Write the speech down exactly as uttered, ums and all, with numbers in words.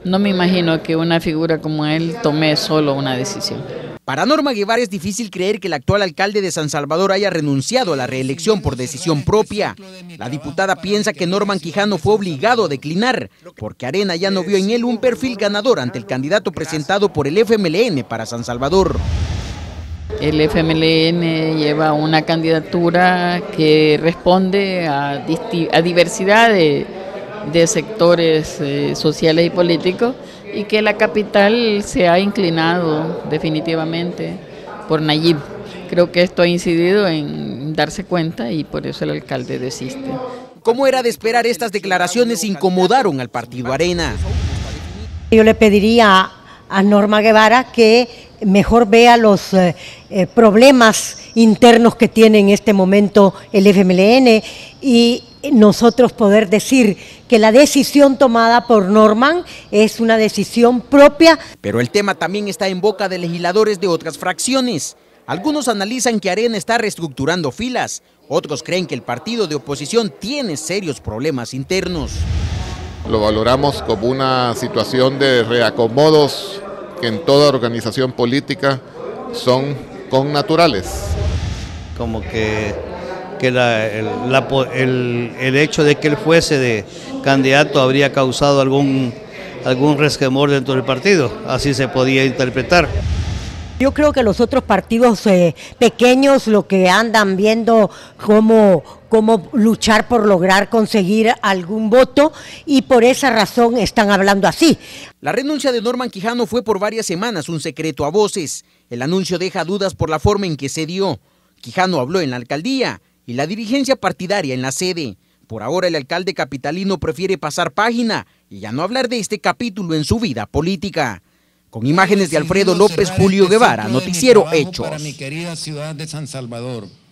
No me imagino que una figura como él tome solo una decisión. Para Norma Guevara es difícil creer que el actual alcalde de San Salvador haya renunciado a la reelección por decisión propia. La diputada piensa que Norman Quijano fue obligado a declinar, porque Arena ya no vio en él un perfil ganador ante el candidato presentado por el F M L N para San Salvador. El F M L N lleva una candidatura que responde a, a diversidad de, de sectores eh, sociales y políticos, y que la capital se ha inclinado definitivamente por Nayib. Creo que esto ha incidido en darse cuenta y por eso el alcalde desiste. Como era de esperar, estas declaraciones incomodaron al partido Arena. Yo le pediría a Norma Guevara que mejor vea los eh, eh, problemas internos que tiene en este momento el F M L N y nosotros poder decir que la decisión tomada por Norman es una decisión propia. Pero el tema también está en boca de legisladores de otras fracciones. Algunos analizan que Arena está reestructurando filas, otros creen que el partido de oposición tiene serios problemas internos. Lo valoramos como una situación de reacomodos que en toda organización política son connaturales. Como que, que la, el, la, el, el hecho de que él fuese de candidato habría causado algún, algún resquemor dentro del partido, así se podía interpretar. Yo creo que los otros partidos eh, pequeños lo que andan viendo cómo, cómo luchar por lograr conseguir algún voto y por esa razón están hablando así. La renuncia de Norman Quijano fue por varias semanas un secreto a voces. El anuncio deja dudas por la forma en que se dio. Quijano habló en la alcaldía y la dirigencia partidaria en la sede. Por ahora el alcalde capitalino prefiere pasar página y ya no hablar de este capítulo en su vida política. Con imágenes de Alfredo López, Julio Guevara, Noticiero Hechos. Para mi querida ciudad de San Salvador.